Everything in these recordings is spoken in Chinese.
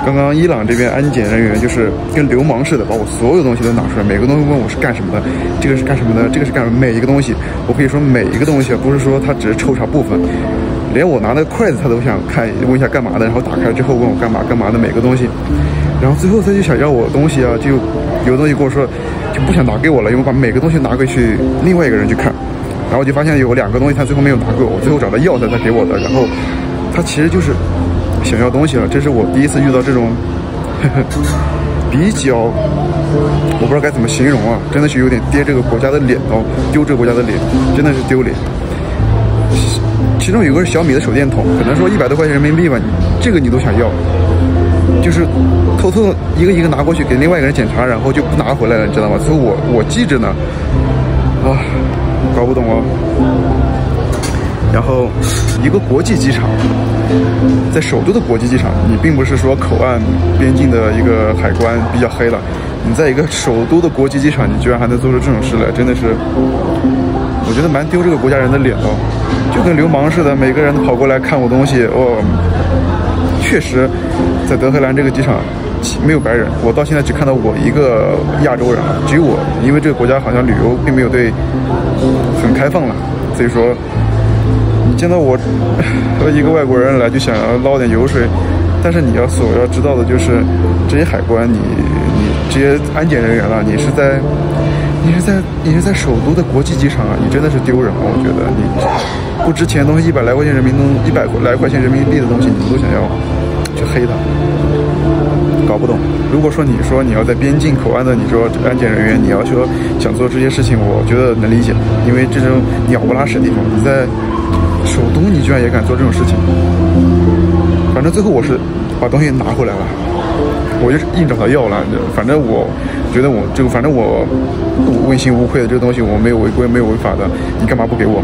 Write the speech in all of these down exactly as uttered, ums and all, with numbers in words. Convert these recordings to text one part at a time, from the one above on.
刚刚伊朗这边安检人员就是跟流氓似的，把我所有东西都拿出来，每个东西问我是干什么的，这个是干什么的，这个是干什么，每一个东西，我可以说每一个东西，不是说他只是抽查部分，连我拿那个筷子他都想看，问一下干嘛的，然后打开之后问我干嘛干嘛的每个东西，然后最后他就想要我的东西啊，就有的东西跟我说就不想拿给我了，因为把每个东西拿回去另外一个人去看，然后我就发现有两个东西他最后没有拿给我，我最后找他要才才给我的，然后他其实就是想要东西了，这是我第一次遇到这种呵呵比较，我不知道该怎么形容啊，真的是有点跌这个国家的脸哦，丢这个国家的脸，真的是丢脸。其中有个是小米的手电筒，可能说一百多块钱人民币吧，这个你都想要，就是偷偷一个一个拿过去给另外一个人检查，然后就不拿回来了，你知道吗？所以我我记着呢，啊，搞不懂哦。然后一个国际机场，在首都的国际机场，你并不是说口岸边境的一个海关比较黑了，你在一个首都的国际机场，你居然还能做出这种事来，真的是，我觉得蛮丢这个国家人的脸哦，就跟流氓似的，每个人都跑过来看我东西哦。确实，在德黑兰这个机场没有白人，我到现在只看到我一个亚洲人，只有我，因为这个国家好像旅游并没有对很开放了，所以说。你见到我和一个外国人来就想要捞点油水，但是你要所要知道的就是这些海关，你你这些安检人员了，你是在你是在你是在首都的国际机场啊，你真的是丢人啊！我觉得你不值钱的东西，一百来块钱人民币，一百来块钱人民币的东西，你们都想要去黑他，搞不懂。如果说你说你要在边境口岸的，你说安检人员，你要说想做这些事情，我觉得能理解，因为这种鸟不拉屎的地方，你在首都你居然也敢做这种事情，反正最后我是把东西拿回来了，我就是硬找他要了。反正我觉得我这个，反正我问心无愧的这个东西，我没有违规，没有违法的，你干嘛不给我？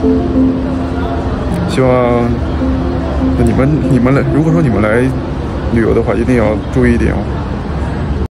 希望你们你们来，如果说你们来旅游的话，一定要注意一点哦。